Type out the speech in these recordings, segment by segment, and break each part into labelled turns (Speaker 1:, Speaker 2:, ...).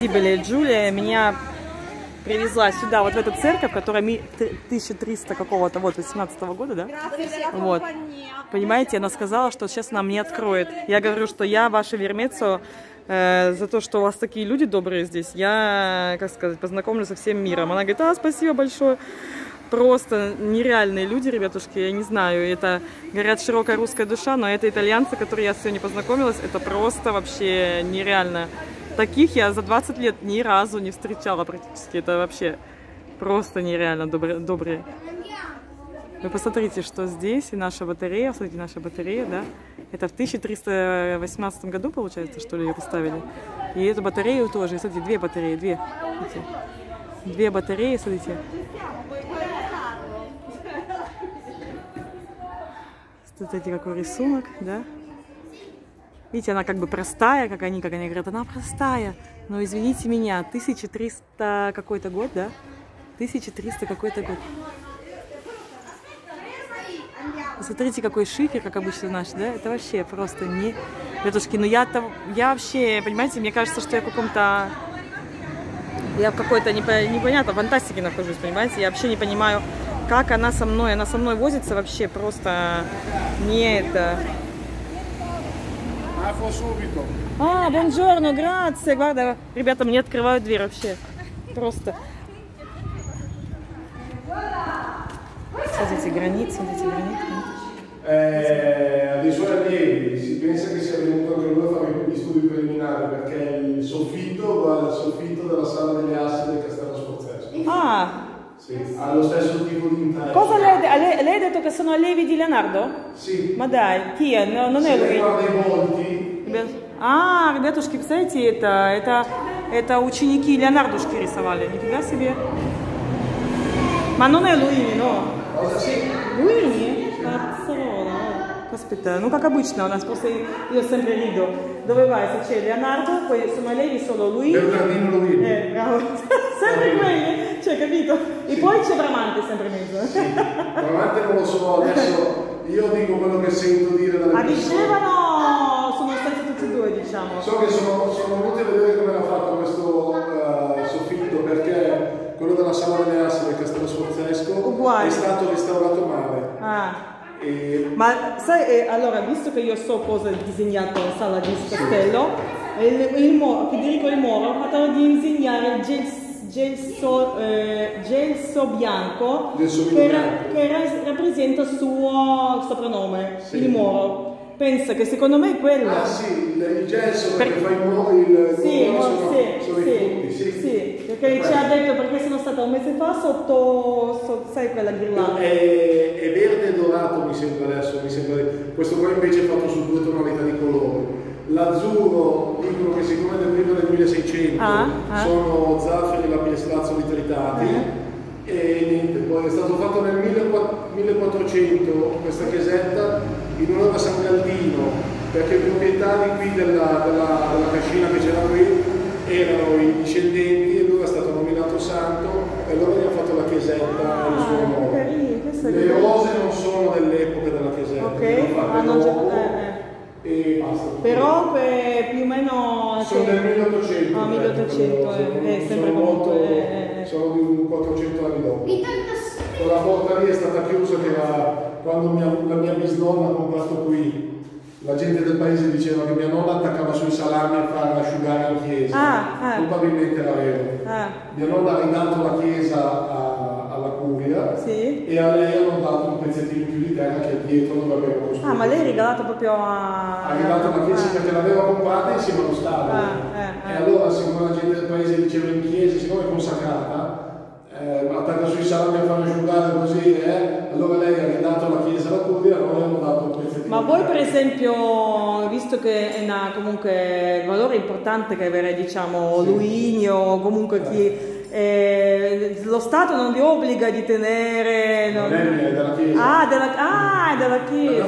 Speaker 1: Были. Джулия меня привезла сюда, вот в эту церковь, которая 1300 какого-то, вот, 18-го года, да? Вот. Понимаете, она сказала, что сейчас нам не откроет. Я говорю, что я ваше вермецо за то, что у вас такие люди добрые здесь. Я, как сказать, познакомлю со всем миром. Она говорит, спасибо большое. Просто нереальные люди, ребятушки, я не знаю. Это, говорят, широкая русская душа, но это итальянцы, которые я сегодня познакомилась, это просто вообще нереально. Таких я за 20 лет ни разу не встречала практически. Это вообще просто нереально добрые. Вы посмотрите, что здесь, и наша батарея, смотрите, наша батарея, да, это в 1318 году, получается, что ли, ее поставили. И эту батарею тоже, смотрите, две батареи, две батареи, смотрите. Смотрите, какой рисунок, да. Видите, она как бы простая, как они говорят, она простая. Но извините меня, 1300 какой-то год, да? 1300 какой-то год. Смотрите, какой шифер, как обычно наш, да? Это вообще просто не... Ребятушки, ну я вообще, понимаете, мне кажется, что я в каком-то... Я в какой-то непонятной фантастике нахожусь, понимаете? Я вообще не понимаю, как она со мной возится вообще просто не это... Бонжорно, грация. Guarda, ребята, мне открывают дверь вообще. Просто. Смотрите, гранит, смотрите, гранит.
Speaker 2: Dei suoi allievi si pensa che sia venuto anche lui a fare gli studi preliminari perché il soffitto guarda il soffitto della sala delle assi del Castello Sforzesco. Sì, ha lo stesso tipo di interno.
Speaker 1: Cosa lei ha detto che sono allievi di Leonardo?
Speaker 2: Sì.
Speaker 1: Ma dai, chi è? No, non è lui.
Speaker 2: Guarda i volti.
Speaker 1: Ребятушки, представляете, это ученики Леонардушки рисовали. Нифига себе. Ma non è Luini, no? Luini? Cazzarola. Aspetta, non как обычно, у нас просто io sempre rido. Dove vai? Se c'è Leonardo, poi sono allievi solo lui.
Speaker 2: Bernardino Luini.
Speaker 1: Bravo. Sempre quelli, cioè, capito? E poi c'è Bramante sempre in mezzo.
Speaker 2: Sì, Bramante non lo so, adesso io dico quello che sento dire dalle persone.
Speaker 1: Dicevano, sono stati tutti e due, diciamo.
Speaker 2: So che sono venuti a vedere come era fatto questo soffitto perché quello della sala delle assi del Castello Sforzesco è stato restaurato male.
Speaker 1: Ma sai, allora, visto che io so cosa ha disegnato la sala di Castello, Federico Il Moro ha fatto di disegnare il gelso bianco che rappresenta il suo soprannome, Il Moro. Pensa che secondo me è quello.
Speaker 2: Sì, il gelso perché fa il moro, sono i frutti,
Speaker 1: sì, perché ci ha detto perché sono stata un mese fa sotto sai quella ghirlanda.
Speaker 2: È verde e dorato mi sembra adesso, questo qua invece è fatto su 2 tonalità di colore. L'azzurro, dicono che siccome è del primo del 1600 sono zafferi, lapislazzo tritati. E niente, poi è stato fatto nel 1400 questa chiesetta in onore a San Galdino, perché i proprietari qui della cascina che c'era qui erano i discendenti e lui è stato nominato santo e allora gli hanno fatto la chiesetta in suo nome. Le rose non sono dell'epoca della chiesetta, e basta.
Speaker 1: Però più o meno
Speaker 2: sono del 1800.
Speaker 1: 1800, è sempre molto.
Speaker 2: Sono di 400 anni dopo. La porta lì è stata chiusa che quando la mia bisnonna ha comprato qui. La gente del paese diceva che mia nonna attaccava sui salami a far asciugare in chiesa. Probabilmente era vero. Mia nonna ha ridato la chiesa alla curia e a lei hanno dato un pezzettino più di terra che è dietro dove aveva costruito.
Speaker 1: Ma lei ha regalato proprio a...
Speaker 2: Ha regalato la chiesa perché l'aveva comprata insieme allo stabile. E allora siccome la gente del paese diceva in chiesa, siccome è consacrata, attacca sui salami a far asciugare così, allora lei ha ridato la chiesa alla curia e noi hanno dato un pezzettino.
Speaker 1: Ma voi per esempio, visto che è comunque il valore importante che avere, diciamo, Luini o comunque chi... lo Stato non vi obbliga di tenere...
Speaker 2: Non è mia, è della chiesa.
Speaker 1: È della chiesa.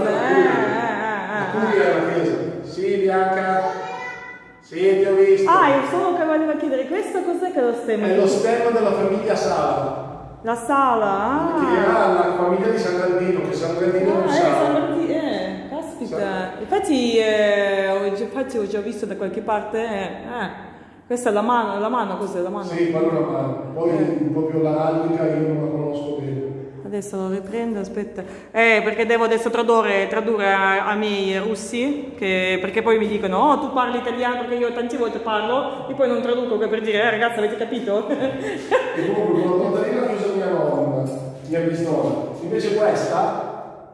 Speaker 2: La curia è della chiesa. Sì, Bianca. Sì, ti ho visto.
Speaker 1: Io solo che volevo chiedere, questo cos'è che è lo stemma?
Speaker 2: È lo stemma della famiglia Sala.
Speaker 1: La Sala?
Speaker 2: Che era la famiglia di San Galdino, che San Galdino non sa.
Speaker 1: Caspita. Infatti ho già visto da qualche parte, Questa è la mano, cos'è la mano?
Speaker 2: Sì, quella è la mano. Poi proprio l'araldica io non la conosco bene.
Speaker 1: Adesso lo riprendo, aspetta. Perché devo adesso tradurre a miei russi, perché poi mi dicono, oh, tu parli italiano perché io tante volte parlo, e poi non traduco per dire, ragazzi, avete capito?
Speaker 2: E comunque con la portarina che usa mia nonna, mia bisnonna. Invece questa,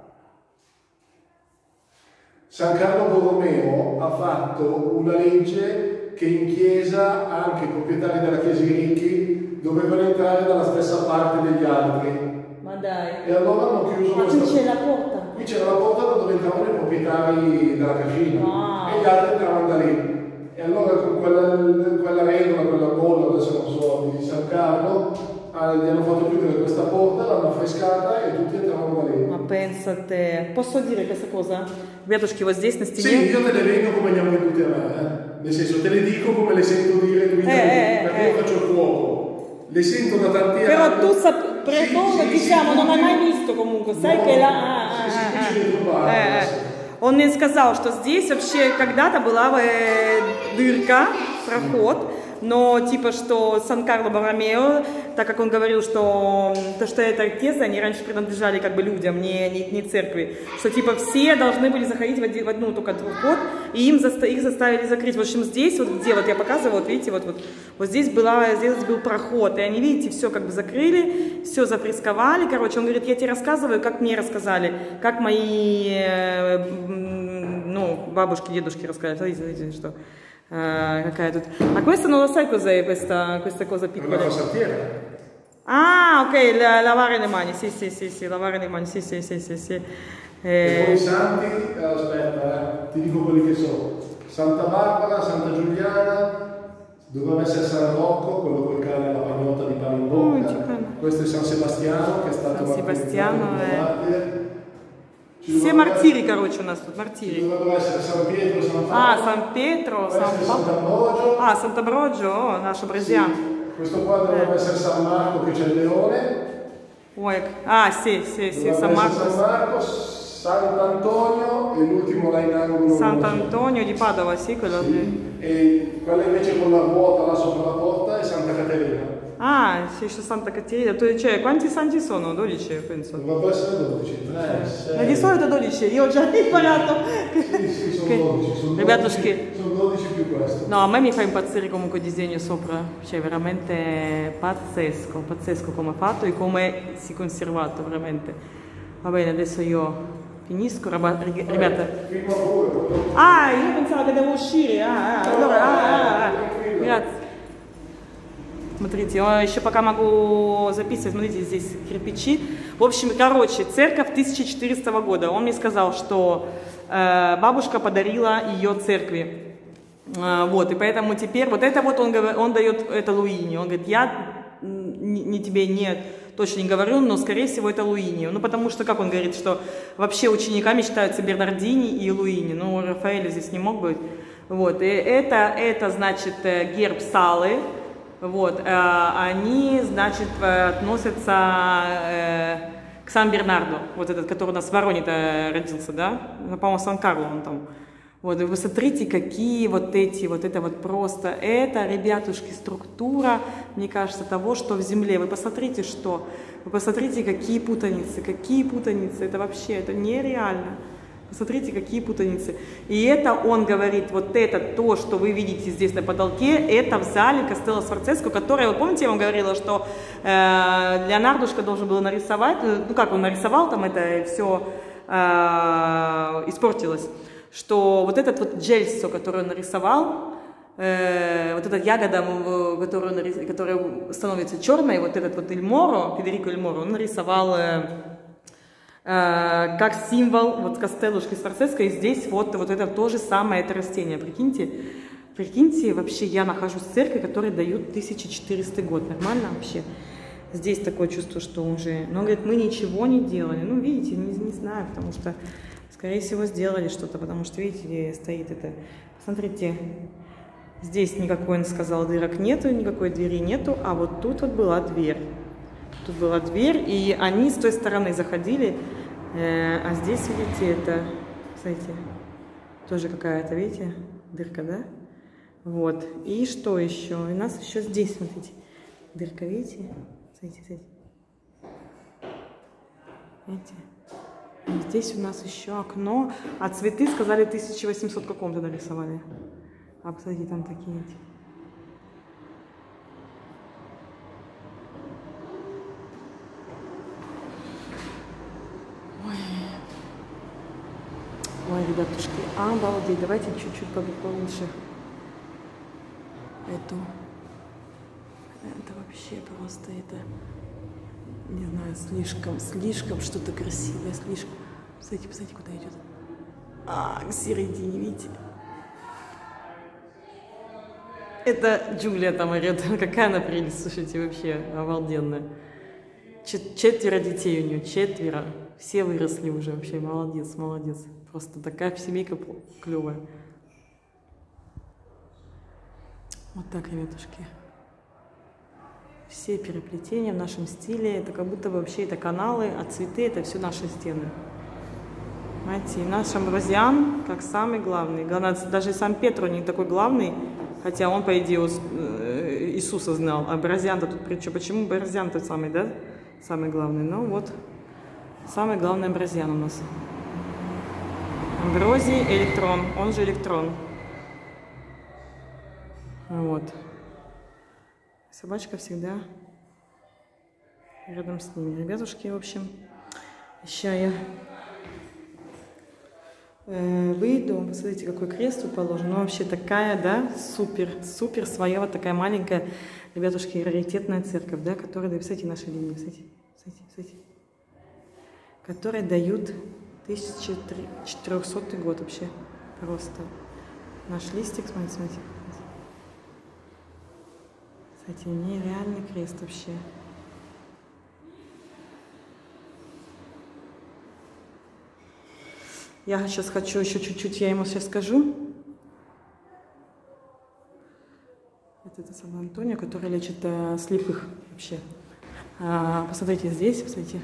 Speaker 2: San Carlo Borromeo ha fatto una legge che in chiesa anche i proprietari della chiesa ricchi dovevano entrare dalla stessa parte degli altri.
Speaker 1: Ma dai.
Speaker 2: E allora hanno chiuso questa...
Speaker 1: qui c'è la porta.
Speaker 2: Qui c'era la porta da dove entravano i proprietari della cascina e gli altri entravano da lì. E allora con quella regola, quella bolla, adesso non so, di San Carlo, gli hanno fatto chiudere questa porta, l'hanno affrescata e tutti entravano da lì.
Speaker 1: Ma pensa a te. Posso dire questa cosa? Ребятушки, вот здесь на стене...
Speaker 2: Sì, io te le vengo come li hanno vendute a me, Nel senso, te le dico come le sento dire perché io faccio il fuoco. Le sento da tanti anni.
Speaker 1: Però tu diciamo, non hai mai visto comunque, sai che la... Он мне сказал, что здесь вообще когда-то была дырка, проход, но типа что Сан-Карло Борромео, так как он говорил, что это тези, они раньше принадлежали как бы людям, не церкви, что типа все должны были заходить в одну только вход, и их заставили закрыть. В общем, здесь, вот где вот я показываю, вот видите, вот здесь был проход, и они, видите, все как бы закрыли, все зафрисковали, короче, он говорит, я тебе рассказываю, как мне рассказали, как мои, бабушки, дедушки рассказали, видите, что... какая тут. А questa non lo sai cos'è questa cosa piccola?
Speaker 2: Una saltiera.
Speaker 1: Ah, ok, lavare le mani, sì, lavare le mani, sì.
Speaker 2: E poi i santi, aspetta, ti dico quelli che sono. Santa Barbara, Santa Giuliana, doveva essere San Rocco, quello col cane alla pagnotta di pane in bocca. Questo è San Sebastiano, che è stato
Speaker 1: San Sebastiano,
Speaker 2: martire.
Speaker 1: Все мартири, короче, у нас тут, мартири.
Speaker 2: Dovrebbero essere San Pietro, San Paolo.
Speaker 1: San Pietro, San
Speaker 2: Paolo.
Speaker 1: Sant'Ambrogio, нашo brasiliano.
Speaker 2: Questo qua dovrebbe essere San Marco, che c'è il leone.
Speaker 1: Sì, San Marco.
Speaker 2: San Marco, Sant'Antonio e l'ultimo là in angolo.
Speaker 1: Sant'Antonio di Padova, sì, quello lì.
Speaker 2: E quella invece con la ruota là sopra la porta è Santa Caterina.
Speaker 1: C'è Santa Caterina. Cioè, quanti santi sono? 12, penso.
Speaker 2: Dovrebbe essere 12, 3, 6.
Speaker 1: Ma di solito 12, io ho già imparato.
Speaker 2: Sì, sono 12.
Speaker 1: Ribatuški.
Speaker 2: Sono 12 più questo.
Speaker 1: No, a me mi fa impazzire comunque il disegno sopra. Cioè, veramente pazzesco come ha fatto e come si è conservato, veramente. Va bene, adesso io finisco, ragazzi. Io pensavo che devo uscire. Allora, grazie. Смотрите, еще пока могу записывать, смотрите, здесь кирпичи. В общем, короче, церковь 1400 года. Он мне сказал, что бабушка подарила ее церкви. Вот, и поэтому теперь, вот это вот он дает это Луини. Он говорит, я тебе точно не говорю, но скорее всего это Луини. Ну, потому что, как он говорит, что вообще учениками считаются Бернардини и Луини. Ну, Рафаэль здесь не мог быть. Вот, и это значит герб Салы. Вот, они, значит, относятся к Сан-Бернарду, вот этот, который у нас в Вороне-то родился, да? По-моему, Сан-Карло он там. Вот, и вы смотрите, какие вот это вот просто, это, ребятушки, структура, мне кажется, того, что в земле. Вы посмотрите, какие путаницы, это вообще, это нереально. Посмотрите, какие путаницы. И это он говорит, вот это то, что вы видите здесь на потолке, это в зале Кастелло Сфорцеско, которое, вы помните, я вам говорила, что Леонардушка должен был нарисовать, ну как он нарисовал, там это все испортилось, что вот этот вот джельсо, который он нарисовал, вот эта ягода, которая становится черной, вот этот вот Федерико Эль Моро, он нарисовал как символ вот Кастеллушки Сфорцеско, и здесь вот это то же самое, это растение, прикиньте, вообще я нахожусь в церкви, которая дают 1400 год, нормально вообще? Здесь такое чувство, что уже, но он говорит, мы ничего не делали, ну видите, не знаю, потому что, скорее всего, сделали что-то, потому что, видите, стоит это, смотрите, здесь никакой, он сказал, дырок нету, никакой двери нету, а вот тут вот была дверь. Тут была дверь, и они с той стороны заходили, а здесь, видите, это, смотрите, тоже какая-то, видите, дырка, да? Вот. И что еще? У нас еще здесь, смотрите, дырка, видите? Смотрите. Видите? И здесь у нас еще окно. А цветы, сказали, 1800 каком-то нарисовали. А посмотрите, там такие эти. Ой, ребятушки, обалдеть. Давайте чуть-чуть получше. Это вообще просто это, не знаю, слишком что-то красивое, слишком. Посмотрите, куда идет. К середине, видите? Это Джулия там орет. Какая она прелесть, слушайте, вообще обалденная. 4 детей у нее, 4. Все выросли уже, вообще, молодец. Просто такая семейка клевая. Вот так, ребятушки. Все переплетения в нашем стиле. Это как будто вообще это каналы, а цветы это все наши стены. Понимаете, и наш Амброзиан как самый главный. Главное, даже сам Петро не такой главный, хотя он, по идее, Иисуса знал. А Амброзиан-то тут при чем? Почему Амброзиан тот самый, да? Самый главный. Ну вот, самый главный Амброзиан у нас. Амброзий электрон, он же электрон. Вот. Собачка всегда рядом с ними. Ребятушки, в общем, сейчас я выйду. Посмотрите, какой крест тут положен. Ну, вообще такая, да, супер своя, вот такая маленькая, ребятушки, раритетная церковь, да, которая, да, посмотрите, наши линии, посмотрите, которые дают 1400 год вообще. Просто наш листик, смотрите. Кстати, нереальный крест вообще. Я сейчас хочу еще чуть-чуть, я ему сейчас скажу. Это сам Антонио, который лечит слепых вообще. Посмотрите здесь, посмотрите.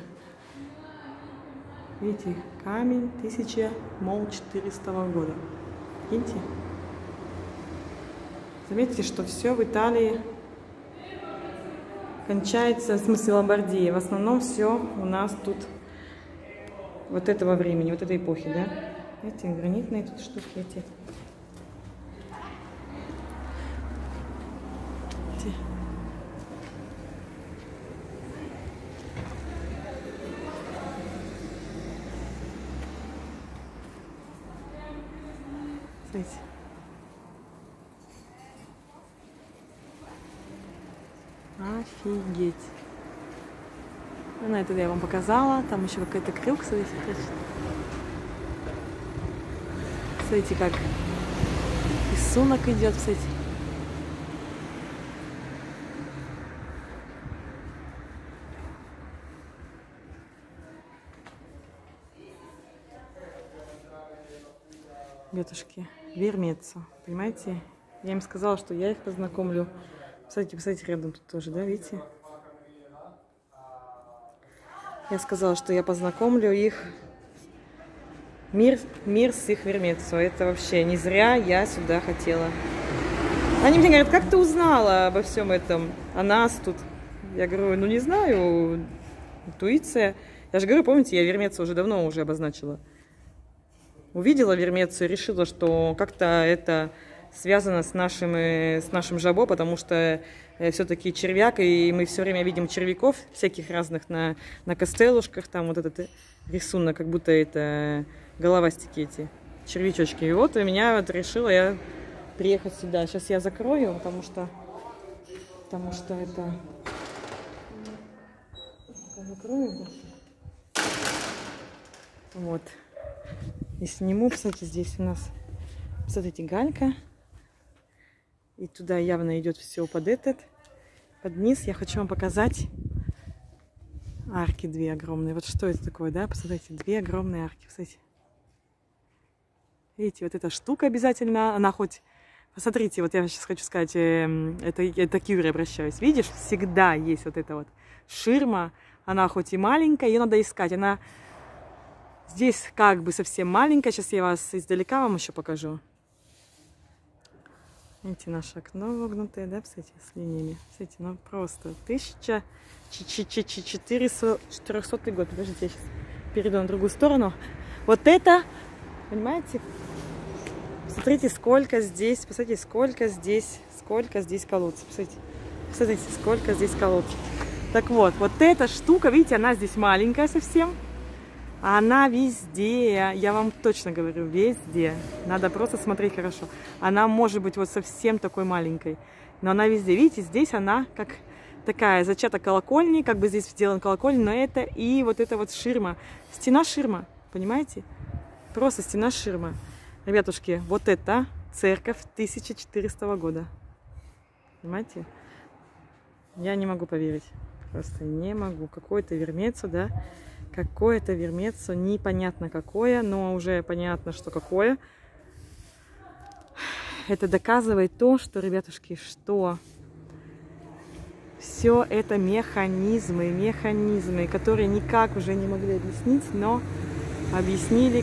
Speaker 1: Видите, камень 1400 года. Видите? Заметьте, что все в Италии кончается, в смысле Ломбардии. В основном все у нас тут вот этого времени, вот этой эпохи, да? Эти гранитные тут штуки эти. Смотрите. Офигеть. Ну, это я вам показала. Там еще какая-то крюк, смотрите. Смотрите, как рисунок идет, кстати. Ребятушки, Вермеццо, понимаете? Я им сказала, что я их познакомлю. Посмотрите, рядом тут тоже, да, видите? Я сказала, что я познакомлю их. Мир с их Вермеццо. Это вообще не зря я сюда хотела. Они мне говорят, как ты узнала обо всем этом? О нас тут. Я говорю, ну не знаю, интуиция. Я же говорю, помните, я Вермеццо уже давно обозначила. Увидела Вермеццо и решила, что как-то это связано с нашим жабо, потому что все-таки червяк, и мы все время видим червяков всяких разных на костелушках, там вот этот рисунок, как будто это головастики эти, червячочки. И вот у меня вот решила я приехать сюда. Сейчас я закрою, потому что это... Закрою. Вот. И сниму, кстати, здесь у нас, смотрите, галька. И туда явно идет все под низ. Я хочу вам показать арки 2 огромные. Вот что это такое, да? Посмотрите, 2 огромные арки. Посмотрите. Видите, вот эта штука обязательно, она хоть... Посмотрите, вот я сейчас хочу сказать, это к Юре обращаюсь. Видишь, всегда есть вот эта вот ширма. Она хоть и маленькая, ее надо искать. Она здесь как бы совсем маленькая. Сейчас я вас издалека вам еще покажу. Видите, наше окно вогнутое, да, кстати, с линиями. Кстати, ну просто 1400 год. Подождите, я сейчас перейду на другую сторону. Вот это, понимаете, смотрите, сколько здесь, посмотрите, сколько здесь колодцев. Посмотрите, сколько здесь колодцев. Так вот, вот эта штука, видите, она здесь маленькая совсем. Она везде, я вам точно говорю, везде. Надо просто смотреть хорошо. Она может быть вот совсем такой маленькой, но она везде. Видите, здесь она как такая зачаток колокольни, как бы здесь сделан колокольня, но это и вот эта вот ширма. Стена-ширма, понимаете? Просто стена-ширма. Ребятушки, вот это церковь 1400 года. Понимаете? Я не могу поверить. Просто не могу. Какое-то вермецо, да? Какое-то вермецо, непонятно какое, но уже понятно, что какое. Это доказывает то, что, ребятушки, что все это механизмы, которые никак уже не могли объяснить, но объяснили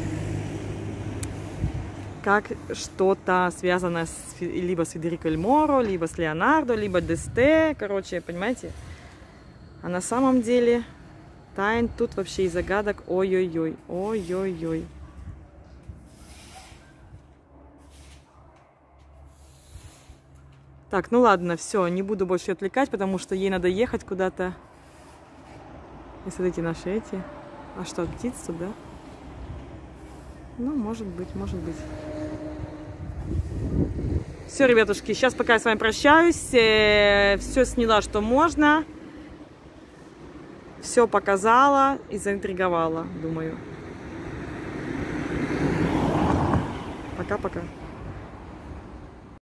Speaker 1: как что-то связано либо с Федерико Эль Моро, либо с Леонардо, либо Десте, короче, понимаете? А на самом деле тайн тут вообще и загадок ой-ой-ой, ой-ой-ой. Так, ну ладно, все, не буду больше отвлекать, потому что ей надо ехать куда-то. И смотрите, наши эти. А что, птицы тут, да? Ну, может быть, может быть. Все, ребятушки, сейчас пока я с вами прощаюсь. Все сняла, что можно. Все показала и заинтриговала, думаю. Пока-пока.